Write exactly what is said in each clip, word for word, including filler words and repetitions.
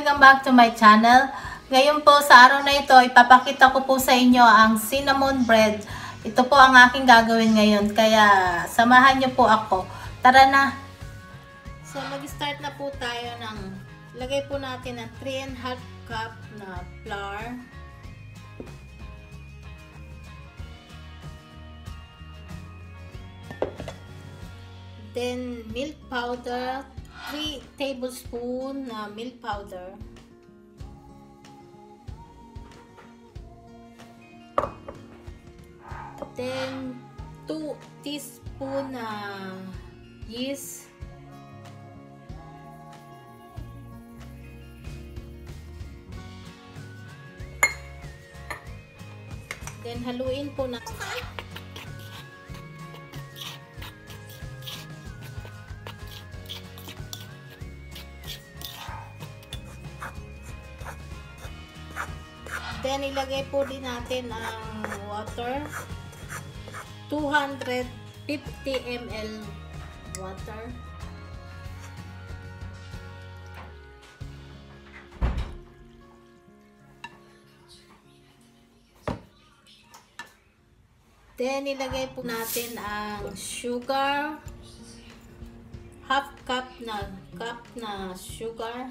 welcome back to my channel. Ngayon po sa araw na ito, ipapakita ko po sa inyo ang cinnamon bread. Ito po ang aking gagawin ngayon, kaya samahan niyo po ako. Tara na! So mag-start na po tayo ng, lagay po natin ng three and a half cup na flour. Then milk powder, three tablespoon na milk powder. Then two teaspoon na yeast. Then haluin po na Then, ilagay po din natin ang water. two hundred fifty milliliters water. Then, ilagay po natin ang sugar. Half cup na cup na sugar.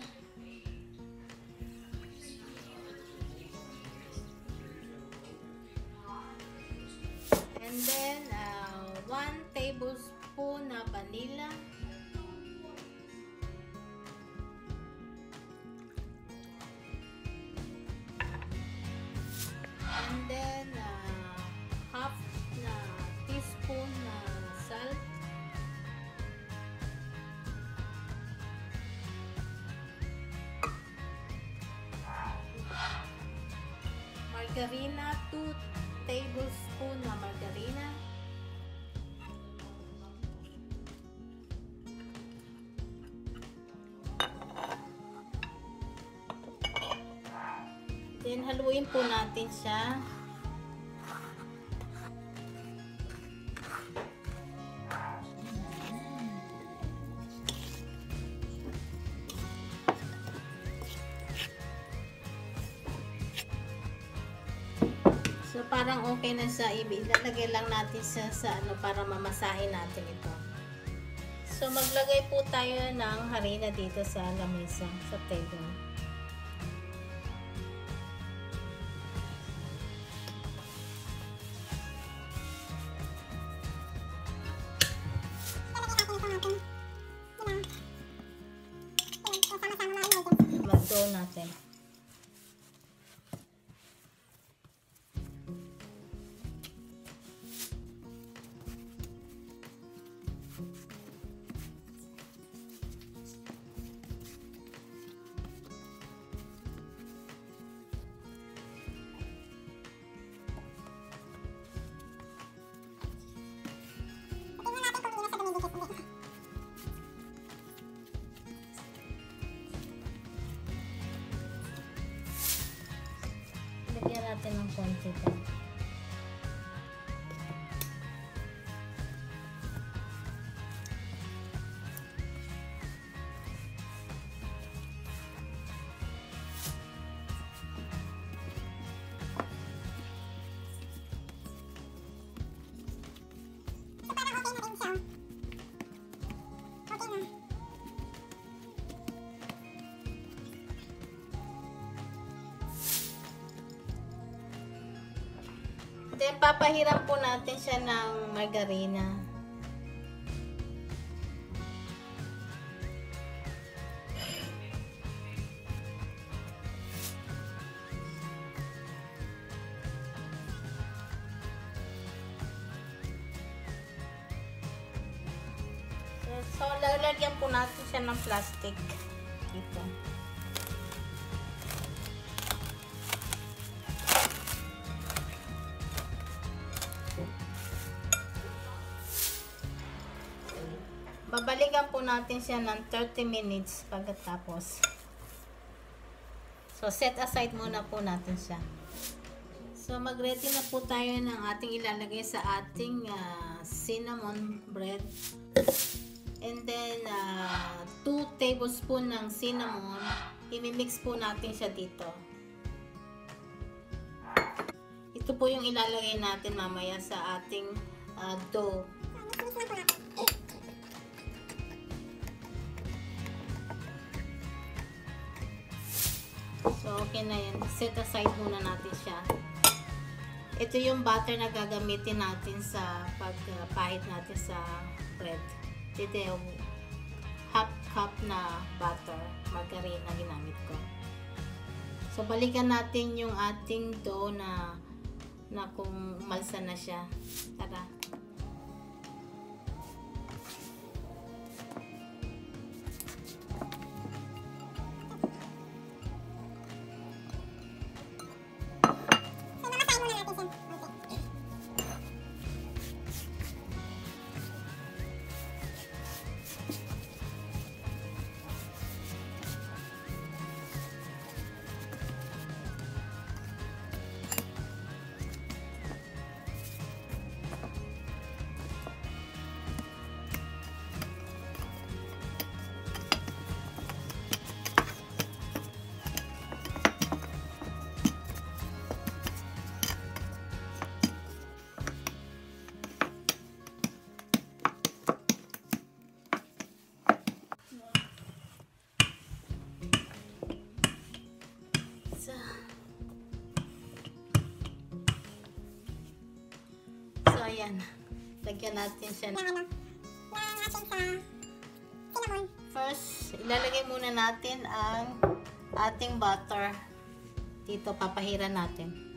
And then, uh, one tablespoon na vanilla. And then, uh, half na teaspoon na salt. Margarina, two tablespoon na margarina. Then haluin po natin siya. So, parang okay na siya. Ilalagay lang natin siya sa ano para mamasahin natin ito. So, maglagay po tayo ng harina dito sa lamesa, sa table. Mag-dough natin. Lagyan natin ng konti pa. Then, papahiram po natin siya ng margarina. So, so lalagyan po natin siya ng plastic dito. Babalikan po natin siya ng thirty minutes pagkatapos. So, set aside muna po natin siya. So, mag-ready na po tayo ng ating ilalagay sa ating uh, cinnamon bread. And then, uh, two tablespoon ng cinnamon. I-mix po natin siya dito. Ito po yung ilalagay natin mamaya sa ating uh, dough. So, okay na yan. Set aside muna natin siya. Ito yung butter na gagamitin natin sa pagpahid uh, natin sa bread. Ito yung half cup na butter, margarine na ginamit ko. So, balikan natin yung ating dough na na kung malsa na siya. Tara. So, ayan. Lagyan natin siya ng ano, ng ating sa cinnamon. First, ilalagay muna natin ang ating butter. Dito, papahiran natin.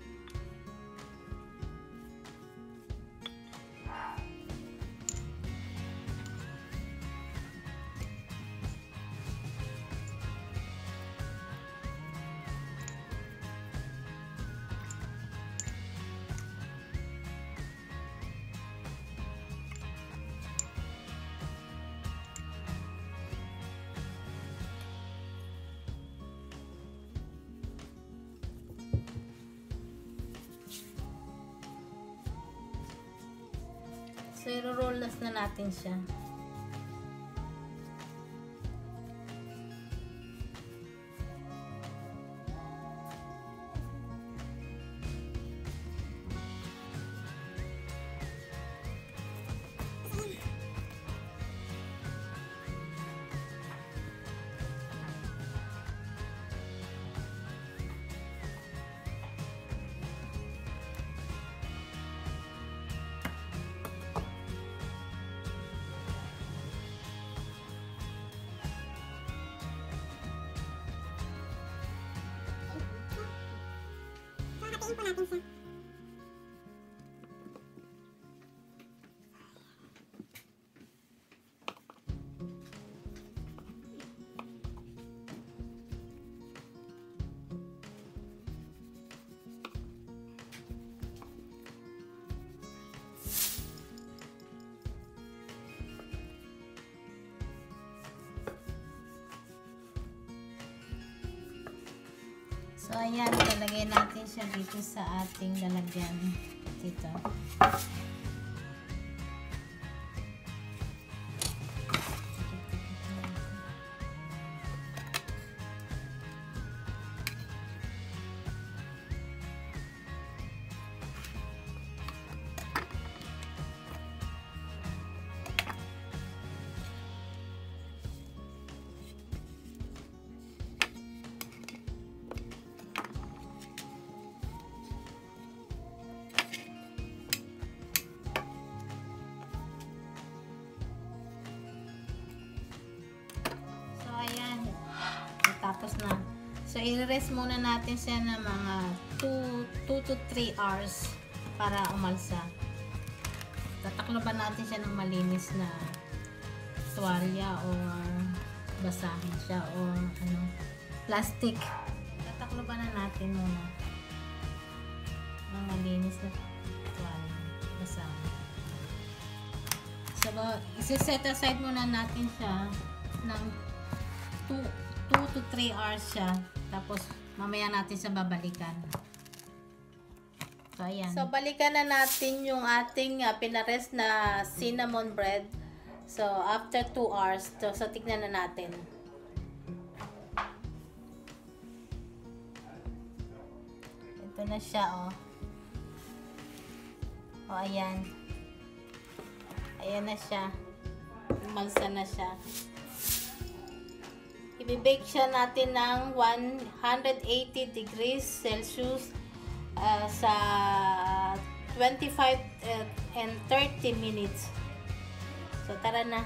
So, i-roll na natin siya. Hatiin po natin siya. So, ayan, ilalagay natin siya dito sa ating lalagyan dito. Tapos na. So, i-rest muna natin siya ng mga two to three hours para umalsa. Tatakloban natin siya ng malinis na tuwalya o basahin siya o ano, plastic. Tatakloban na natin muna ng malinis na tuwalya, basahin. So, isi-set aside muna natin siya ng two to three hours siya. Tapos, mamaya natin sa babalikan. So, ayan. So, balikan na natin yung ating uh, pinares na cinnamon bread. So, after two hours, so, so tignan na natin. Ito na siya, oh. O, ayan. Ayan na siya. Umalsa na siya. I-bake siya natin ng one hundred eighty degrees Celsius uh, sa twenty-five uh, and thirty minutes. So, tara na.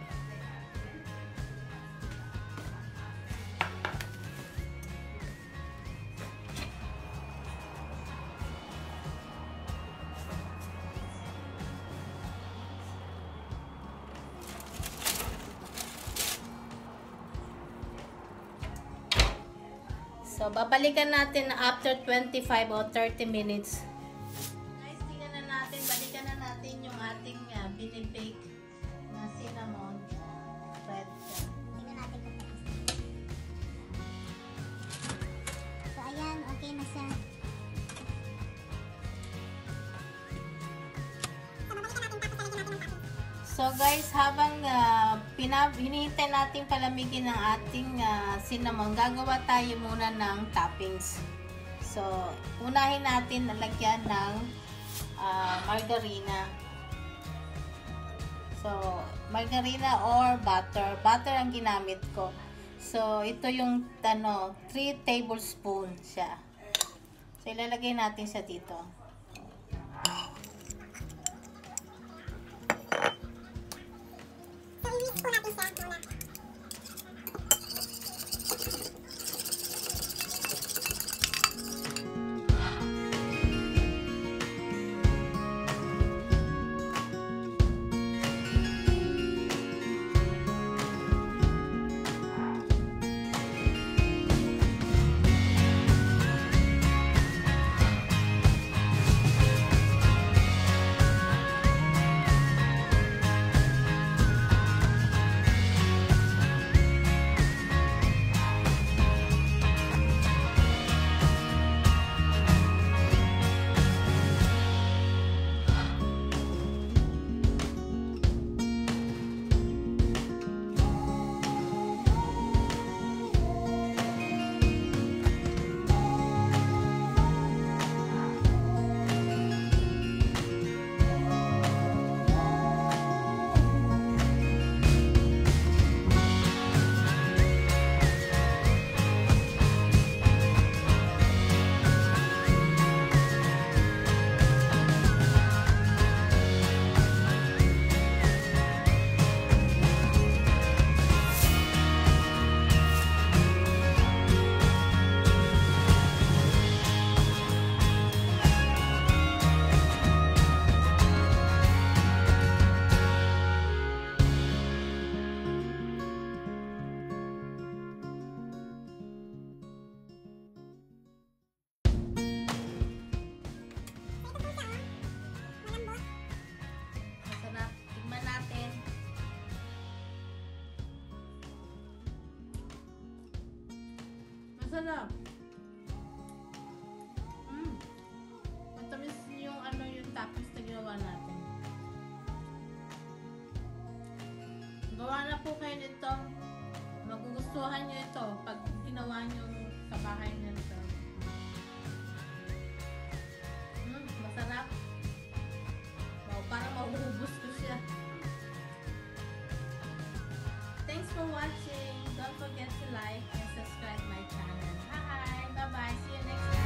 So, babalikan natin after twenty-five or thirty minutes. Guys, tingnan na natin, balikan na natin yung ating uh, binibake na cinnamon bread. Tingnan natin kung so, ayan, okay na siya. So guys, habang uh, hinihintay natin palamigin ng ating uh, cinnamon, gagawa tayo muna ng toppings. So, unahin natin lalagyan ng uh, margarina. So, margarina or butter. Butter ang ginamit ko. So, ito yung ano, three tablespoon siya. So, ilalagay natin siya dito. Masarap. Mm. Matamis yung ano yung toppings na ginawa natin. Gawa na po kayo nito. Magugustuhan nyo ito pag ginawa nyo sa bahay nyo ito. Mm, masarap. Wow, parang mauubos ko siya. Thanks for watching. Don't forget to like and subscribe my channel. Hi! Bye-bye! See you next time.